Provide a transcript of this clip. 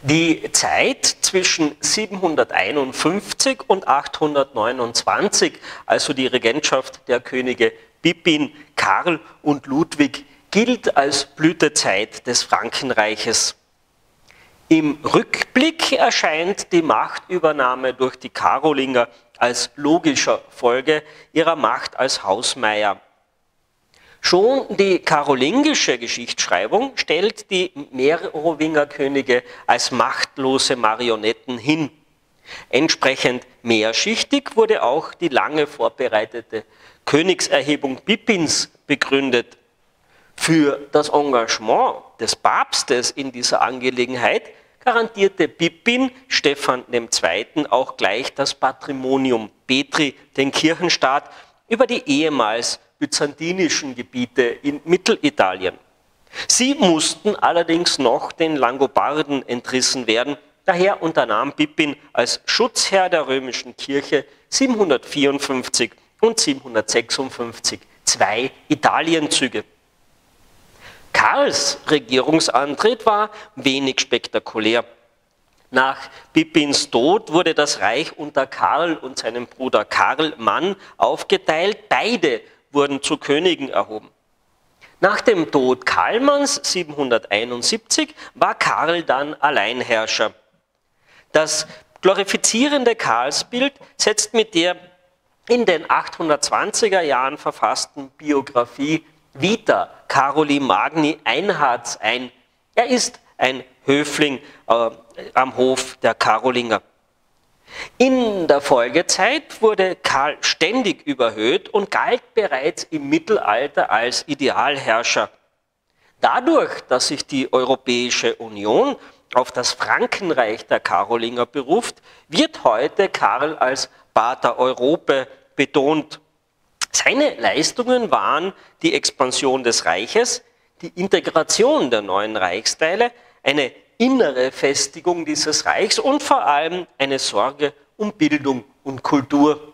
Die Zeit zwischen 751 und 829, also die Regentschaft der Könige Pippin, Karl und Ludwig, gilt als Blütezeit des Frankenreiches. Im Rückblick erscheint die Machtübernahme durch die Karolinger als logischer Folge ihrer Macht als Hausmeier. Schon die karolingische Geschichtsschreibung stellt die Merowingerkönige als machtlose Marionetten hin. Entsprechend mehrschichtig wurde auch die lange vorbereitete Königserhebung Pippins begründet. Für das Engagement des Papstes in dieser Angelegenheit garantierte Pippin Stephan II. Auch gleich das Patrimonium Petri, den Kirchenstaat, über die ehemals byzantinischen Gebiete in Mittelitalien. Sie mussten allerdings noch den Langobarden entrissen werden, daher unternahm Pippin als Schutzherr der römischen Kirche 754 und 756 zwei Italienzüge. Karls Regierungsantritt war wenig spektakulär. Nach Pippins Tod wurde das Reich unter Karl und seinem Bruder Karl Mann aufgeteilt. Beide wurden zu Königen erhoben. Nach dem Tod Karlmanns 771 war Karl dann Alleinherrscher. Das glorifizierende Karlsbild setzt mit der in den 820er Jahren verfassten Biografie Vita Caroli Magni Einhards ein. Er ist ein Höfling am Hof der Karolinger. In der Folgezeit wurde Karl ständig überhöht und galt bereits im Mittelalter als Idealherrscher. Dadurch, dass sich die Europäische Union auf das Frankenreich der Karolinger beruft, wird heute Karl als Pater Europae betont. Seine Leistungen waren die Expansion des Reiches, die Integration der neuen Reichsteile, eine innere Festigung dieses Reichs und vor allem eine Sorge um Bildung und Kultur.